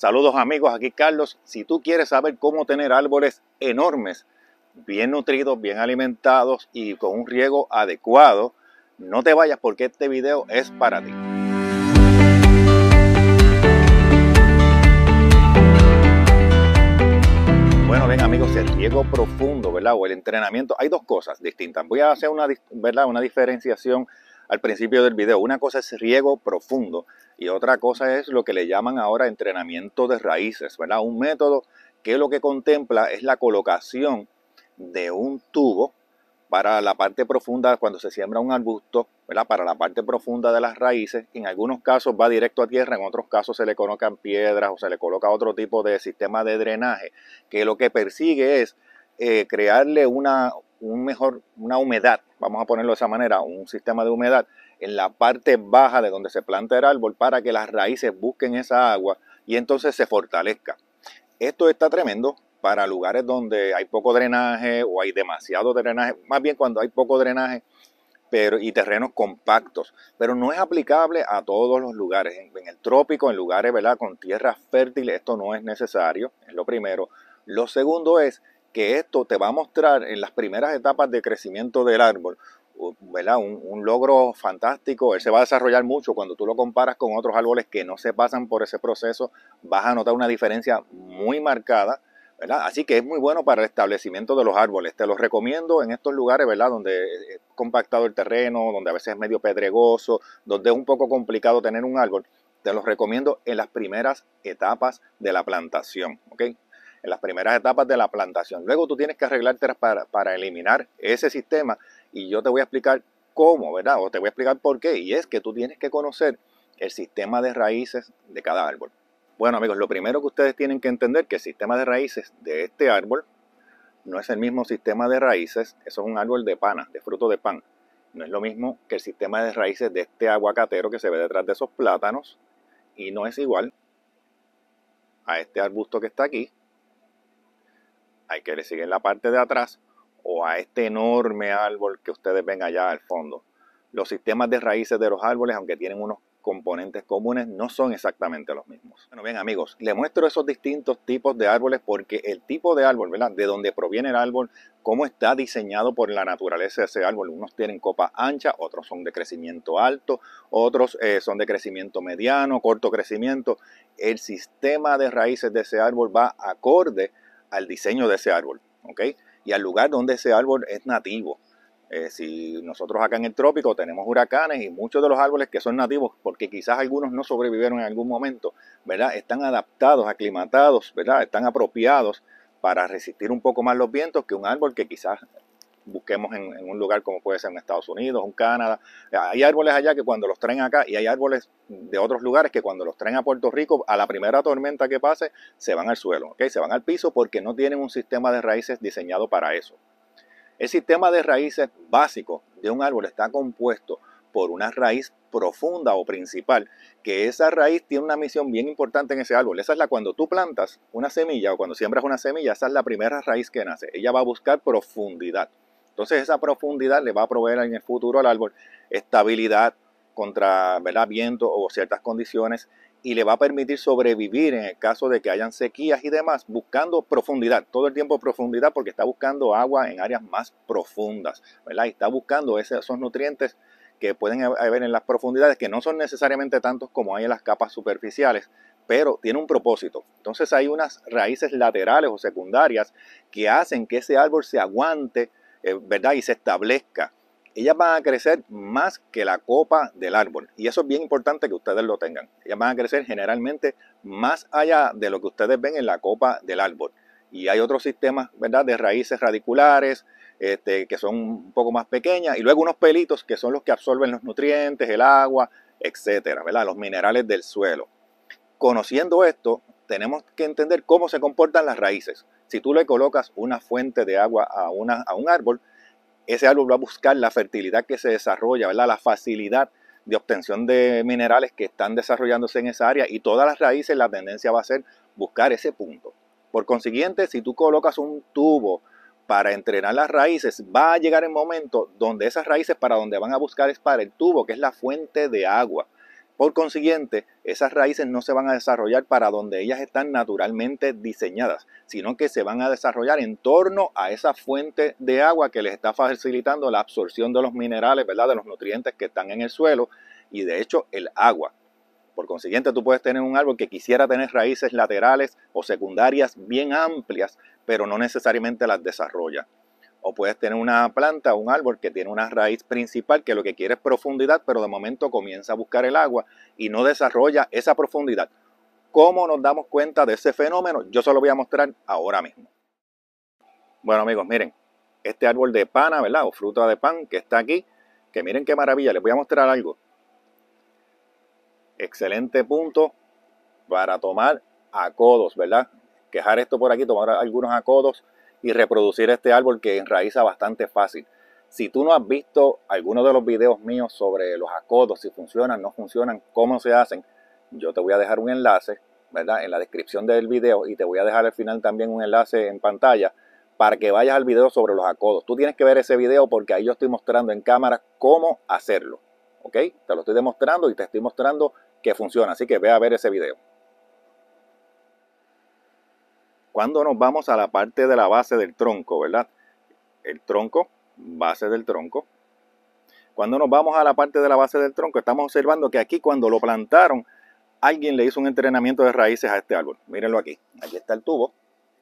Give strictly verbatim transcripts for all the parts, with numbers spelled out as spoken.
Saludos amigos, aquí Carlos. Si tú quieres saber cómo tener árboles enormes, bien nutridos, bien alimentados y con un riego adecuado, no te vayas porque este video es para ti. Bueno, bien amigos, el riego profundo, ¿verdad? O el entrenamiento, hay dos cosas distintas. Voy a hacer una, ¿verdad? una diferenciación al principio del video. Una cosa es riego profundo y otra cosa es lo que le llaman ahora entrenamiento de raíces, ¿verdad? Un método que lo que contempla es la colocación de un tubo para la parte profunda cuando se siembra un arbusto, ¿verdad? Para la parte profunda de las raíces. En algunos casos va directo a tierra, en otros casos se le colocan piedras o se le coloca otro tipo de sistema de drenaje que lo que persigue es eh, crearle una, un mejor, una humedad, vamos a ponerlo de esa manera, un sistema de humedad en la parte baja de donde se planta el árbol para que las raíces busquen esa agua y entonces se fortalezca. Esto está tremendo para lugares donde hay poco drenaje o hay demasiado drenaje, más bien cuando hay poco drenaje pero, y terrenos compactos, pero no es aplicable a todos los lugares. En, en el trópico, en lugares, ¿verdad?, con tierras fértiles, esto no es necesario, es lo primero. Lo segundo es que esto te va a mostrar en las primeras etapas de crecimiento del árbol, ¿verdad? Un, un logro fantástico. Él se va a desarrollar mucho cuando tú lo comparas con otros árboles que no se pasan por ese proceso, vas a notar una diferencia muy marcada, ¿verdad? Así que es muy bueno para el establecimiento de los árboles. Te los recomiendo en estos lugares, ¿verdad?, donde es compactado el terreno, donde a veces es medio pedregoso, donde es un poco complicado tener un árbol. Te los recomiendo en las primeras etapas de la plantación, ¿ok? En las primeras etapas de la plantación. Luego tú tienes que arreglarte para, para eliminar ese sistema y yo te voy a explicar cómo, ¿verdad? O te voy a explicar por qué. Y es que tú tienes que conocer el sistema de raíces de cada árbol. Bueno amigos, lo primero que ustedes tienen que entender es que el sistema de raíces de este árbol no es el mismo sistema de raíces, eso es un árbol de pana, de fruto de pan. No es lo mismo que el sistema de raíces de este aguacatero que se ve detrás de esos plátanos y no es igual a este arbusto que está aquí, hay que le sigue en la parte de atrás o a este enorme árbol que ustedes ven allá al fondo. Los sistemas de raíces de los árboles, aunque tienen unos componentes comunes, no son exactamente los mismos. Bueno, bien amigos, les muestro esos distintos tipos de árboles porque el tipo de árbol, ¿verdad?, de dónde proviene el árbol, cómo está diseñado por la naturaleza de ese árbol. Unos tienen copa ancha, otros son de crecimiento alto, otros eh, son de crecimiento mediano, corto crecimiento. El sistema de raíces de ese árbol va acorde al diseño de ese árbol, ¿ok? Y al lugar donde ese árbol es nativo. Eh, si nosotros acá en el trópico tenemos huracanes y muchos de los árboles que son nativos, porque quizás algunos no sobrevivieron en algún momento, ¿verdad?, están adaptados, aclimatados, ¿verdad?, están apropiados para resistir un poco más los vientos que un árbol que quizás busquemos en, en un lugar como puede ser en Estados Unidos, en Canadá. Hay árboles allá que cuando los traen acá y hay árboles de otros lugares que cuando los traen a Puerto Rico, a la primera tormenta que pase, se van al suelo, ¿ok? Se van al piso porque no tienen un sistema de raíces diseñado para eso. El sistema de raíces básico de un árbol está compuesto por una raíz profunda o principal, que esa raíz tiene una misión bien importante en ese árbol. Esa es la cuando tú plantas una semilla o cuando siembras una semilla, esa es la primera raíz que nace. Ella va a buscar profundidad. Entonces esa profundidad le va a proveer en el futuro al árbol estabilidad contra, ¿verdad?, viento o ciertas condiciones y le va a permitir sobrevivir en el caso de que hayan sequías y demás, buscando profundidad, todo el tiempo profundidad porque está buscando agua en áreas más profundas, ¿verdad? Y está buscando esos nutrientes que pueden haber en las profundidades, que no son necesariamente tantos como hay en las capas superficiales, pero tiene un propósito. Entonces hay unas raíces laterales o secundarias que hacen que ese árbol se aguante, eh, ¿verdad?, y se establezca. Ellas van a crecer más que la copa del árbol y eso es bien importante que ustedes lo tengan. Ellas van a crecer generalmente más allá de lo que ustedes ven en la copa del árbol. Y hay otros sistemas, ¿verdad?, de raíces radiculares este, que son un poco más pequeñas y luego unos pelitos que son los que absorben los nutrientes, el agua, etcétera, ¿verdad?, los minerales del suelo. Conociendo esto, tenemos que entender cómo se comportan las raíces. Si tú le colocas una fuente de agua a, una, a un árbol, ese árbol va a buscar la fertilidad que se desarrolla, ¿verdad?, la facilidad de obtención de minerales que están desarrollándose en esa área y todas las raíces, la tendencia va a ser buscar ese punto. Por consiguiente, si tú colocas un tubo para entrenar las raíces, va a llegar el momento donde esas raíces para donde van a buscar es para el tubo, que es la fuente de agua. Por consiguiente, esas raíces no se van a desarrollar para donde ellas están naturalmente diseñadas, sino que se van a desarrollar en torno a esa fuente de agua que les está facilitando la absorción de los minerales, ¿verdad? De los nutrientes que están en el suelo y de hecho el agua. Por consiguiente, tú puedes tener un árbol que quisiera tener raíces laterales o secundarias bien amplias, pero no necesariamente las desarrolla. O puedes tener una planta, un árbol que tiene una raíz principal que lo que quiere es profundidad, pero de momento comienza a buscar el agua y no desarrolla esa profundidad. ¿Cómo nos damos cuenta de ese fenómeno? Yo se lo voy a mostrar ahora mismo. Bueno amigos, miren, este árbol de pana, ¿verdad? O fruta de pan que está aquí, que miren qué maravilla, les voy a mostrar algo. Excelente punto para tomar a codos, ¿verdad? Quejar esto por aquí, tomar algunos a codos y reproducir este árbol que enraiza bastante fácil. Si tú no has visto alguno de los videos míos sobre los acodos, si funcionan, no funcionan, cómo se hacen, yo te voy a dejar un enlace, ¿verdad? En la descripción del video y te voy a dejar al final también un enlace en pantalla para que vayas al video sobre los acodos. Tú tienes que ver ese video porque ahí yo estoy mostrando en cámara cómo hacerlo, ¿ok? Te lo estoy demostrando y te estoy mostrando que funciona, así que ve a ver ese video. Cuando nos vamos a la parte de la base del tronco, ¿verdad? El tronco, base del tronco. Cuando nos vamos a la parte de la base del tronco, estamos observando que aquí cuando lo plantaron, alguien le hizo un entrenamiento de raíces a este árbol. Mírenlo aquí. Aquí está el tubo.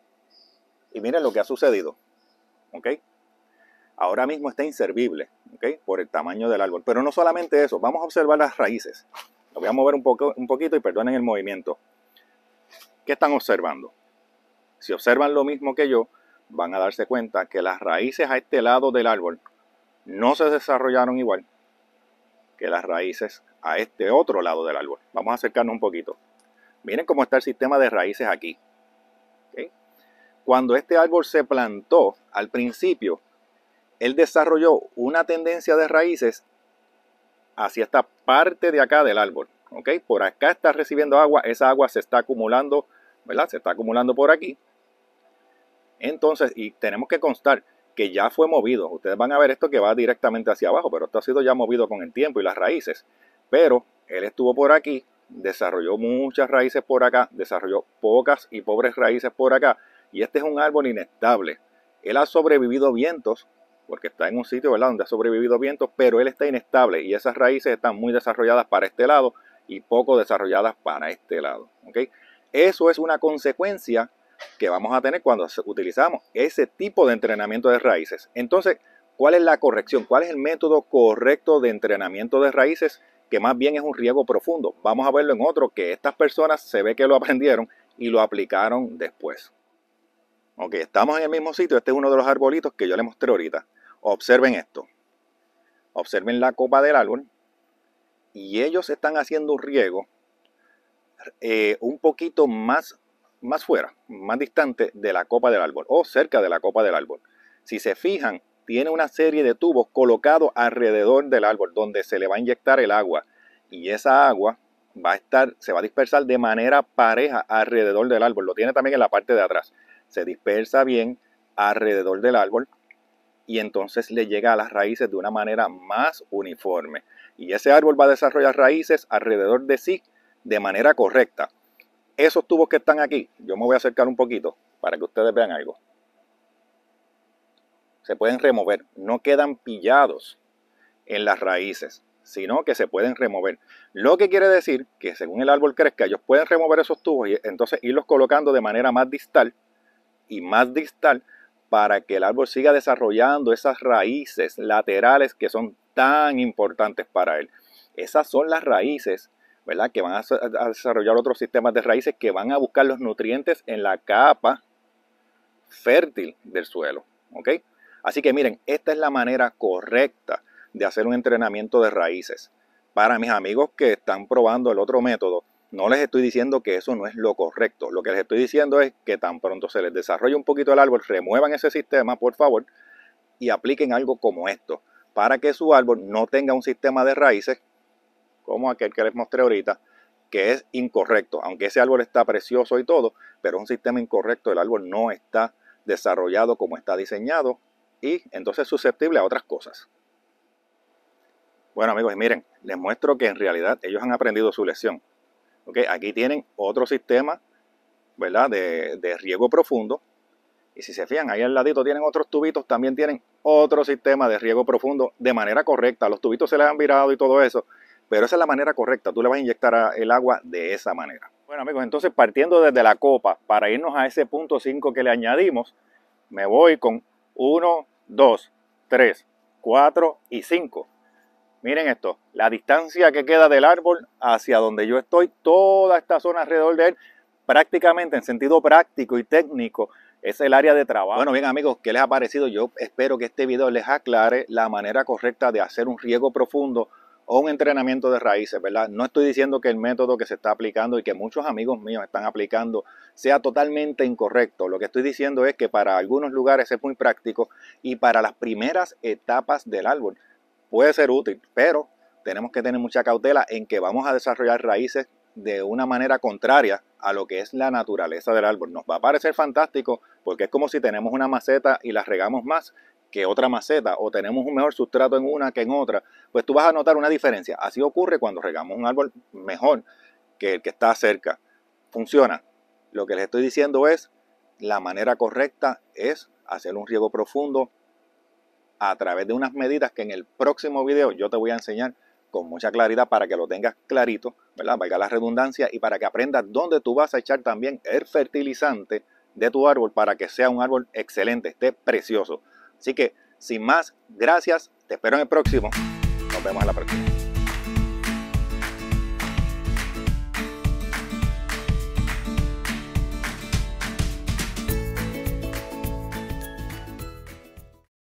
Y miren lo que ha sucedido. ¿Ok? Ahora mismo está inservible, ¿ok? Por el tamaño del árbol. Pero no solamente eso, vamos a observar las raíces. Lo voy a mover un, poco, un poquito y perdonen el movimiento. ¿Qué están observando? Si observan lo mismo que yo, van a darse cuenta que las raíces a este lado del árbol no se desarrollaron igual que las raíces a este otro lado del árbol. Vamos a acercarnos un poquito. Miren cómo está el sistema de raíces aquí. ¿Okay? Cuando este árbol se plantó, al principio, él desarrolló una tendencia de raíces hacia esta parte de acá del árbol. ¿Okay? Por acá está recibiendo agua, esa agua se está acumulando, ¿verdad? Se está acumulando por aquí. Entonces, y tenemos que constar que ya fue movido. Ustedes van a ver esto que va directamente hacia abajo, pero esto ha sido ya movido con el tiempo y las raíces. Pero él estuvo por aquí, desarrolló muchas raíces por acá, desarrolló pocas y pobres raíces por acá. Y este es un árbol inestable. Él ha sobrevivido vientos, porque está en un sitio, ¿verdad?, donde ha sobrevivido vientos, pero él está inestable y esas raíces están muy desarrolladas para este lado y poco desarrolladas para este lado. ¿Okay? Eso es una consecuencia que vamos a tener cuando utilizamos ese tipo de entrenamiento de raíces. Entonces, ¿cuál es la corrección? ¿Cuál es el método correcto de entrenamiento de raíces? Que más bien es un riego profundo. Vamos a verlo en otro que estas personas se ve que lo aprendieron y lo aplicaron después. Ok, estamos en el mismo sitio. Este es uno de los arbolitos que yo les mostré ahorita. Observen esto. Observen la copa del árbol. Y ellos están haciendo un riego eh, un poquito más más fuera, más distante de la copa del árbol o cerca de la copa del árbol. Si se fijan, tiene una serie de tubos colocados alrededor del árbol donde se le va a inyectar el agua y esa agua va a estar, se va a dispersar de manera pareja alrededor del árbol. Lo tiene también en la parte de atrás. Se dispersa bien alrededor del árbol y entonces le llega a las raíces de una manera más uniforme. Y ese árbol va a desarrollar raíces alrededor de sí de manera correcta. Esos tubos que están aquí, yo me voy a acercar un poquito para que ustedes vean algo. Se pueden remover, no quedan pillados en las raíces, sino que se pueden remover. Lo que quiere decir que según el árbol crezca, ellos pueden remover esos tubos y entonces irlos colocando de manera más distal y más distal para que el árbol siga desarrollando esas raíces laterales que son tan importantes para él. Esas son las raíces, ¿verdad?, que van a desarrollar otros sistemas de raíces que van a buscar los nutrientes en la capa fértil del suelo. ¿Ok? Así que miren, esta es la manera correcta de hacer un entrenamiento de raíces. Para mis amigos que están probando el otro método, no les estoy diciendo que eso no es lo correcto. Lo que les estoy diciendo es que tan pronto se les desarrolle un poquito el árbol, remuevan ese sistema, por favor, y apliquen algo como esto, para que su árbol no tenga un sistema de raíces como aquel que les mostré ahorita, que es incorrecto. Aunque ese árbol está precioso y todo, pero es un sistema incorrecto. El árbol no está desarrollado como está diseñado y entonces es susceptible a otras cosas. Bueno amigos, y miren, les muestro que en realidad ellos han aprendido su lección. ¿Okay? Aquí tienen otro sistema, ¿verdad? De, de riego profundo. Y si se fijan, ahí al ladito tienen otros tubitos, también tienen otro sistema de riego profundo de manera correcta. Los tubitos se les han virado y todo eso, pero esa es la manera correcta. Tú le vas a inyectar el agua de esa manera. Bueno amigos, entonces partiendo desde la copa para irnos a ese punto cinco que le añadimos, me voy con uno, dos, tres, cuatro y cinco. Miren esto, la distancia que queda del árbol hacia donde yo estoy, toda esta zona alrededor de él, prácticamente en sentido práctico y técnico, es el área de trabajo. Bueno, bien amigos, ¿qué les ha parecido? Yo espero que este video les aclare la manera correcta de hacer un riego profundo o un entrenamiento de raíces, ¿verdad? No estoy diciendo que el método que se está aplicando y que muchos amigos míos están aplicando sea totalmente incorrecto. Lo que estoy diciendo es que para algunos lugares es muy práctico y para las primeras etapas del árbol puede ser útil, pero tenemos que tener mucha cautela en que vamos a desarrollar raíces de una manera contraria a lo que es la naturaleza del árbol. Nos va a parecer fantástico porque es como si tenemos una maceta y la regamos más que otra maceta, o tenemos un mejor sustrato en una que en otra, pues tú vas a notar una diferencia. Así ocurre cuando regamos un árbol mejor que el que está cerca. Funciona. Lo que les estoy diciendo es, la manera correcta es hacer un riego profundo a través de unas medidas que en el próximo video yo te voy a enseñar con mucha claridad para que lo tengas clarito, ¿verdad? Valga la redundancia, y para que aprendas dónde tú vas a echar también el fertilizante de tu árbol para que sea un árbol excelente, esté precioso. Así que, sin más, gracias, te espero en el próximo. Nos vemos en la próxima.